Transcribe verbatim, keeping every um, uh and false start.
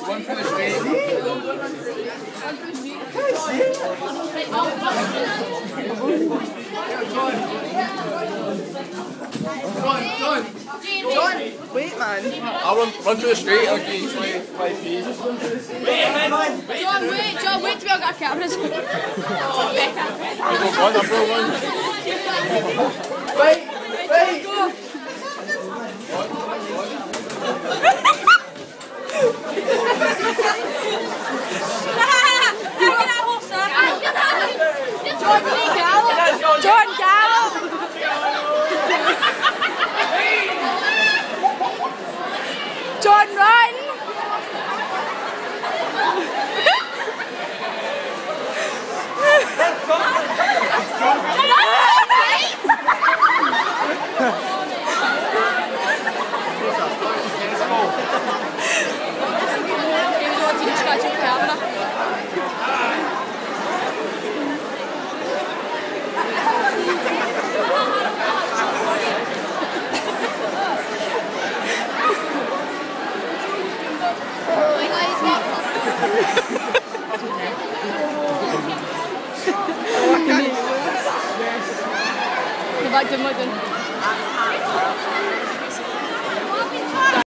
Run for the street. John, John, John, wait, man. I'll run, run through the street. I'll give you my, my fees. Wait, John, wait, John, wait till we got cameras. Oh, Becca. I'll go one, I'll go one. Wait, wait. Go. John Gallup! John run! Back to mutton.